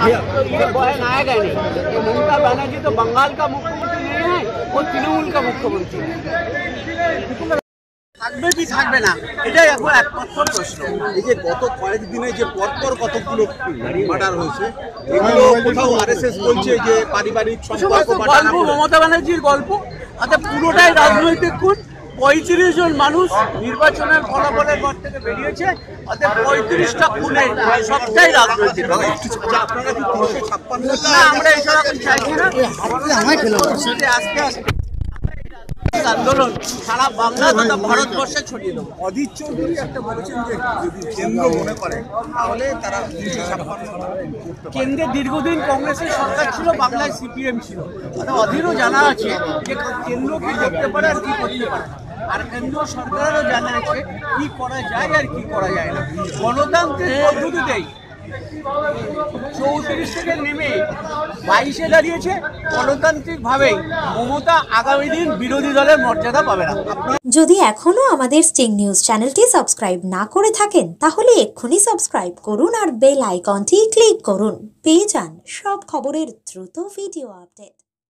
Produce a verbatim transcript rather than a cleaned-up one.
ये बयान आएगा नहीं। तो ममता बनर्जी तो बंगाल का मुख्यमंत्री नहीं है, वो तृणमूल का मुख्यमंत्री है। থাকবে কি থাকবে না এটাই এখন একমাত্র প্রশ্ন। এই যে গত কয়েকদিনে যে পরপর কতগুলো মার্ডার হয়েছে, এগুলো কোথাও আরএসএস বলছে যে পারিবারিক সম্পর্ক বা গল্প, মমতা ব্যানার্জির গল্প। অর্থাৎ পুরোটাই রাজনৈতিক খুন। পঁয়ত্রিশ জন মানুষ নির্বাচনের ফলাফলের পর থেকে বেরিয়েছে, অর্থাৎ পঁয়ত্রিশটা খুনের সবটাই রাজনৈতিক। আপনারা কি তিনশো ছাপ্পান্ন না, আমরা এসব এখন চাইছি না। আস্তে আস্তে আন্দোলন সারা বাংলা তথা ভারতবর্ষে ছড়িয়ে দেবো। অধীর চৌধুরী একটা বলেছেন যে যদি কেন্দ্র মনে করে তাহলে তারা তিনশো ছাপ্পান্ন কেন্দ্রে দীর্ঘদিন কংগ্রেসের সরকার ছিল, বাংলায় সিপিএম ছিল। অর্থাৎ অধীরও জানা আছে যে কেন্দ্র কি করতে পারে আর কি করতে পারে না, আর কেন্দ্রীয় সরকারেরও জানা আছে কি করা যায় আর কি করা যায় না। গণতান্ত্রিক পদ্ধতিতেই চৌত্রিশ থেকে নেমে বাইশে দাঁড়িয়েছে। গণতান্ত্রিকভাবেই মমতা আগামী দিন বিরোধী দলের মর্যাদা পাবে না। যদি এখনো আমাদের স্টিং নিউজ চ্যানেলটি সাবস্ক্রাইব না করে থাকেন তাহলে এক্ষুনি সাবস্ক্রাইব করুন আর বেল আইকনটি ক্লিক করুন। পেয়ে যান সব খবরের দ্রুত ভিডিও আপডেট।